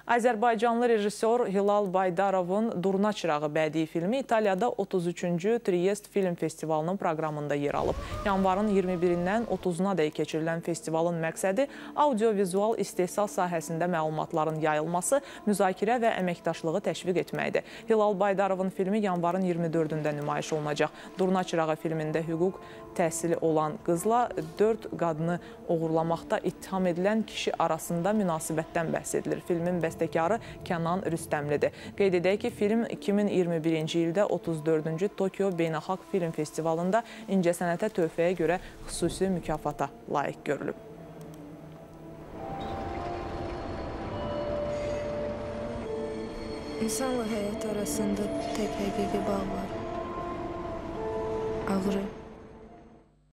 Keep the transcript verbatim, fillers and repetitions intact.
Azərbaycanlı rejissor Hilal Baydarovun Durna Çırağı bədii filmi İtaliyada otuz üçüncü Triest Film Festivalının proqramında yer alıb. Yanvarın iyirmi birindən otuzuna dək keçirilən festivalın məqsədi audio-vizual istehsal sahəsində məlumatların yayılması, müzakirə və əməkdaşlığı təşviq etməkdir. Hilal Baydarovun filmi yanvarın iyirmi dördündə nümayiş olunacaq. Durna Çırağı filmində hüquq təhsili olan qızla dörd qadını uğurlamaqda ittiham edilən kişi arasında münasibətdən bəhs edilir. Filmin bəstəkarı Kənan Rüstəmlidir. Qeyd edək ki, film iki min iyirmi birinci ildə otuz dördüncü Tokyo Beynəlxalq Film Festivalında incəsənətə töhfəyə görə xüsusi mükafata layiq görülüb. İnsanla həyat arasında tək həqiqi bağ var. Ağrı.